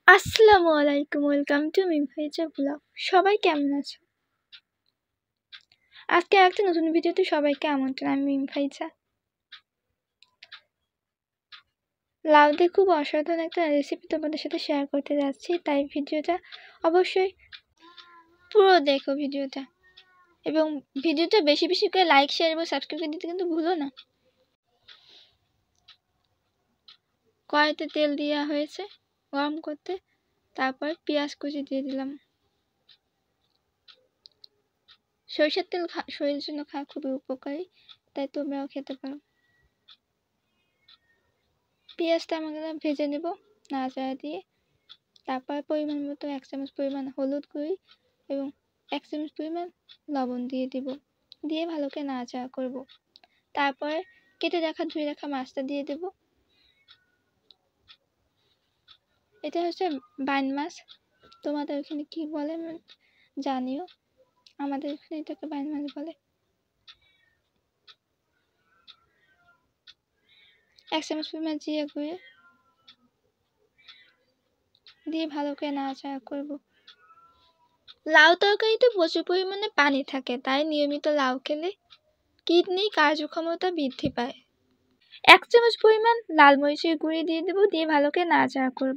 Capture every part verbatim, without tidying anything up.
আসসালামু আলাইকুম, welcome to মিমফাইজা blog. সবাই কেমন আছো? আজকে একটা নতুন ভিডিওতে সবাইকে আমন্ত্রণ। আমি মিমফাইজা। লাউ দিয়ে খুব অসাধারণ একটা রেসিপি তোমাদের সাথে শেয়ার করতে যাচ্ছি, তাই ভিডিওটা অবশ্যই পুরো দেখো ভিডিওটা, এবং ভিডিওটা বেশি বেশি করে লাইক, শেয়ার এবং সাবস্ক্রাইব করে দিতে কিন্তু ভুলো না। কড়াইতে তেল দেওয়া হয়েছে গরম করতে, তারপর পেঁয়াজ কুচি দিয়ে দিলাম। সরিষার তেল শরীরের জন্য খাওয়া খুবই উপকারী, তাই তোমরাও খেতে পারো। পেঁয়াজটা আমরা ভেজে নেব নাড়াচাড়া দিয়ে। তারপর পরিমাণ মতো এক চামচ পরিমাণ হলুদ গুঁড়ি এবং এক চামচ পরিমাণ লবণ দিয়ে দিব, দিয়ে ভালো করে নাড়াচাড়া করব। তারপরে কেটে রাখা ধুয়ে রাখা মাছটা দিয়ে দেব। এটা হচ্ছে বাইন মাছ, তোমাদের ওখানে কি বলে জানিও, আমাদের এখানে এটাকে বাইন মাছ বলে। এক চামচ পরিমাণ জিরা গুঁড়ো দিয়ে ভালো করে নাড়াচাড়া করব। লাউ তরকারিতে প্রচুর পরিমাণে পানি থাকে, তাই নিয়মিত লাউ খেলে কিডনি কার্যক্ষমতা বৃদ্ধি পায়। এক চামচ পরিমাণ লাল মরিচের গুঁড়ি দিয়ে দেব, দিয়ে ভালো করে নাড়াচাড়া করব।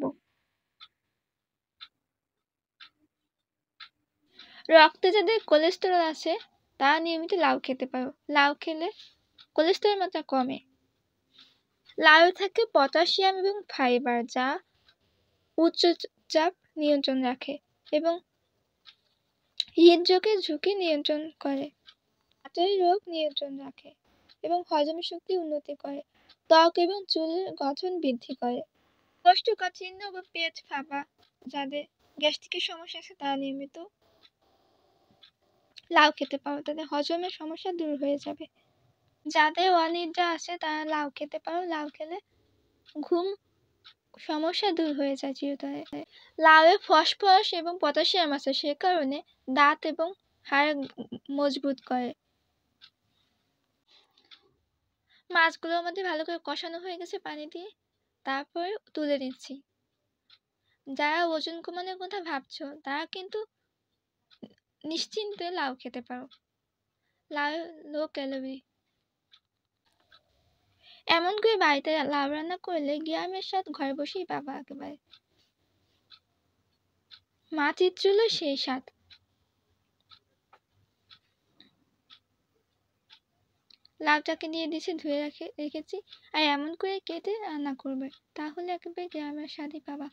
রক্তে যাদের কোলেস্টেরল আছে তারা নিয়মিত লাউ খেতে পারো। লাউ খেলে কোলেস্টেরল মাত্রা কমে। লাউ থাকে পটাশিয়াম এবং ফাইবার, যা উচ্চ চাপ নিয়ন্ত্রণ রাখে এবং হৃদরোগের ঝুঁকি নিয়ন্ত্রণ করে, হার্টের রোগ নিয়ন্ত্রণ রাখে এবং হজম শক্তি উন্নতি করে, ত্বক এবং চুলের গঠন বৃদ্ধি করে। কোষ্ঠকাঠিন্য বা পেট ফাঁপা, যাদের গ্যাস্ট্রিকের সমস্যা আছে তারা নিয়মিত লাউ খেতে পারো, তাদের হজমের সমস্যা দূর হয়ে যাবে। যাদের অনিদ্রা আছে তারা লাউ খেতে পারো, লাউ খেলে ঘুম সমস্যা দূর হয়ে যায় চিরতরে। লাউয়ে ফসফরাস এবং পটাশিয়াম আছে, সে কারণে দাঁত এবং হাড় মজবুত করে। মাছগুলো আমাদের ভালো করে কষানো হয়ে গেছে পানি দিয়ে, তারপরে তুলে নিচ্ছি। যারা ওজন কমানোর কথা ভাবছো তারা কিন্তু নিশ্চিন্তে লাউ খেতে পারো, লাউ লো ক্যালোরি। এমন করে বাড়িতে লাউ রান্না করলে গ্রামের স্বাদ ঘরে বসেই পাবা একেবারে। মাটির চুলো সেই স্বাদ। লাউটাকে নিয়ে দিয়েছি, ধুয়ে রেখে রেখেছি, আর এমন করে কেটে রান্না করবে, তাহলে একেবারে গ্রামের স্বাদই পাবা।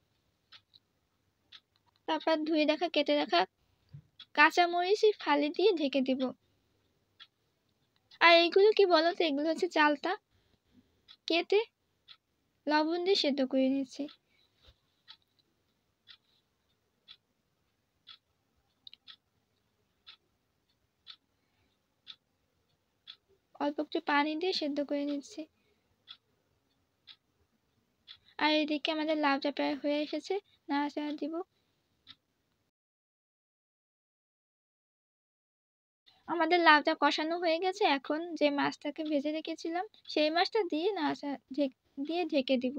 তারপর ধুয়ে রাখা কেটে রাখা কাঁচামরিচ ফালি দিয়ে ঢেকে দিব। আর এইগুলো কি বলতো, এগুলো হচ্ছে চালতা, কেটে লবণ দিয়ে সেদ্ধ করে নিচ্ছি। অল্প একটু পানি দিয়ে সেদ্ধ করে নিচ্ছি। আর এদিকে আমাদের লাউটা প্রায় হয়ে এসেছে, নাড়াচাড়া দিব। আমাদের লাউটা কষানো হয়ে গেছে, এখন যে মাছটাকে ভেজে রেখেছিলাম সেই মাছটা দিয়ে নাড়াচাড়া দিয়ে ঢেকে দিব।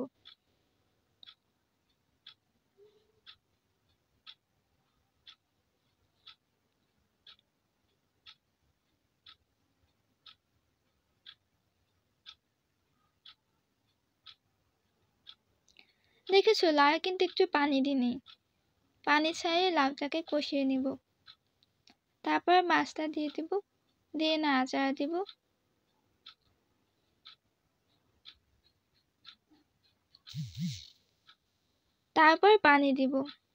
দেখেছো, লাউ কিন্তু একটু পানি দিইনি, পানি ছাড়িয়ে লাউটাকে কষিয়ে নিব। তারপর মাছটা দিয়ে দিব, দিয়ে নাড়াচাড়া দিব। তারপর পানি দিব।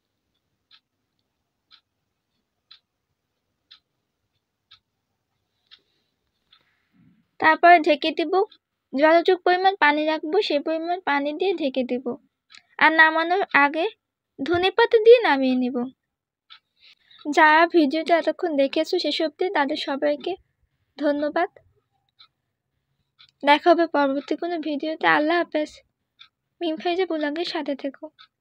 তারপর ঢেকে দিব। যতটুকু পরিমাণ পানি রাখবো সেই পরিমাণ পানি দিয়ে ঢেকে দিব। আর নামানোর আগে ধনেপাতা দিয়ে নামিয়ে নিব। যারা ভিডিওটা এতক্ষণ দেখেছো শেষ অবধি তাদের সবাইকে ধন্যবাদ। দেখা হবে পরবর্তী কোনো ভিডিওতে। আল্লাহ হাফেজ। মিমফাইজা ব্লগের সাথে থেকো।